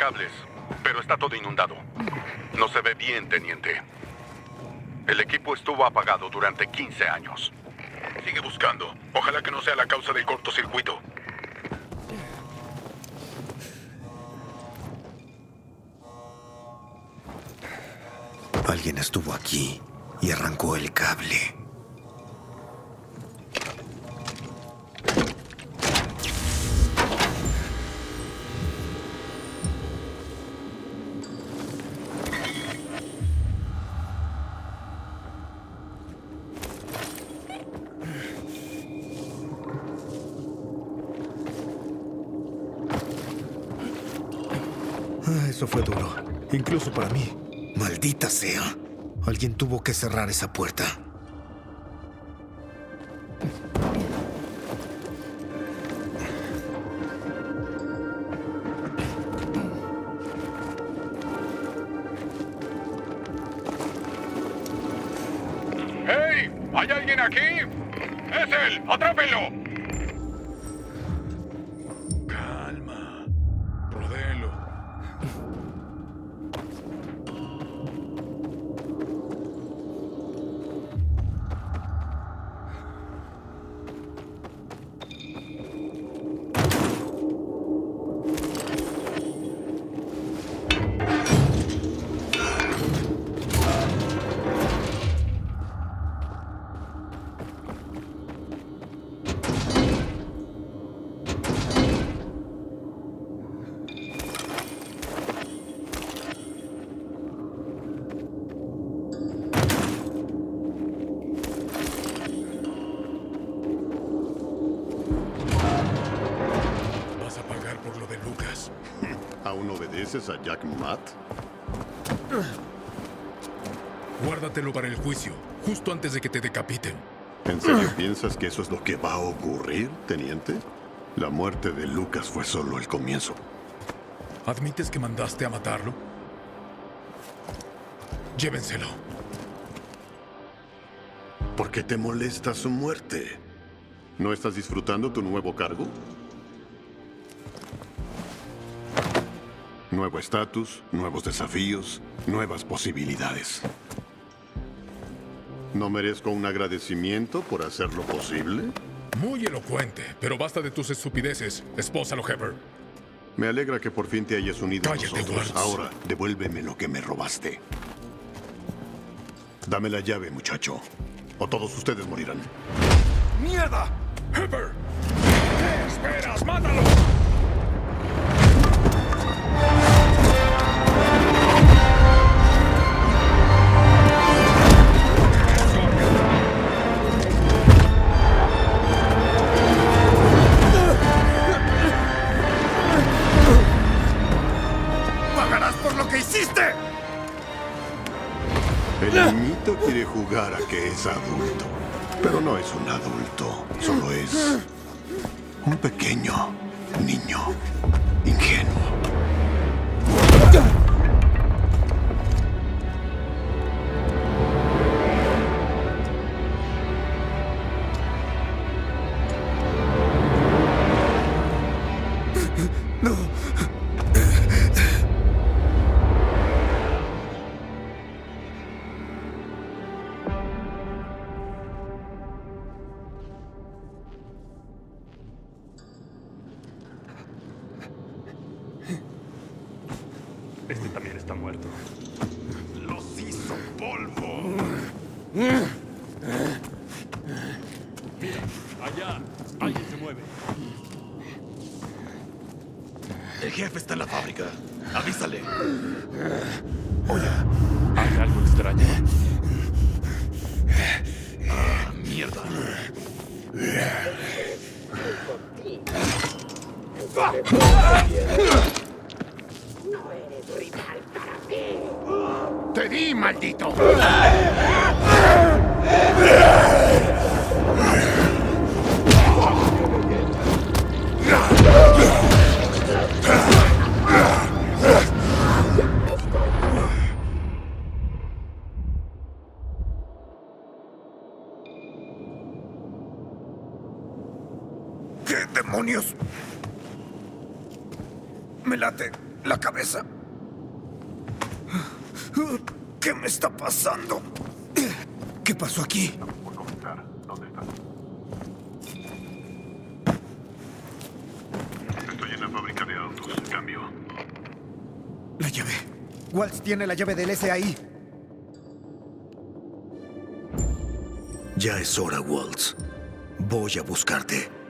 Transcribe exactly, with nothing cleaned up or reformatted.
cables, pero está todo inundado. No se ve bien, teniente. El equipo estuvo apagado durante quince años. Sigue buscando. Ojalá que no sea la causa del cortocircuito. Alguien estuvo aquí y arrancó el cable. Eso fue duro, incluso para mí. Maldita sea. Alguien tuvo que cerrar esa puerta. ¡Hey! ¿Hay alguien aquí? ¡Es él! ¡Atrápenlo! ¿Aún obedeces a Jack Matt? Guárdatelo para el juicio, justo antes de que te decapiten. ¿En serio piensas que eso es lo que va a ocurrir, teniente? La muerte de Lucas fue solo el comienzo. ¿Admites que mandaste a matarlo? Llévenselo. ¿Por qué te molesta su muerte? ¿No estás disfrutando tu nuevo cargo? Nuevo estatus, nuevos desafíos, nuevas posibilidades. ¿No merezco un agradecimiento por hacerlo posible? Muy elocuente, pero basta de tus estupideces. Espósalo, Heber. Me alegra que por fin te hayas unido Cállate, a nosotros. Waltz. Ahora, devuélveme lo que me robaste. Dame la llave, muchacho. O todos ustedes morirán. ¡Mierda! ¡Heber! ¿Qué esperas? ¡Mátalo! ¡Pagarás por lo que hiciste! El niñito quiere jugar a que es adulto. Pero no es un adulto. Solo es un pequeño niño ingenuo. Este también está muerto. ¡Los hizo polvo! Mira, allá. Alguien se mueve. El jefe está en la fábrica. Avísale. Oye, hay algo extraño. Ah, mierda. No eres rival para mí. ¡Te di, maldito! ¿Qué demonios? Me late la cabeza. ¿Qué me está pasando? ¿Qué pasó aquí? Por comenzar, ¿dónde estás? Estoy en la fábrica de autos. Cambio. La llave. Waltz tiene la llave del S A I. Ya es hora, Waltz. Voy a buscarte.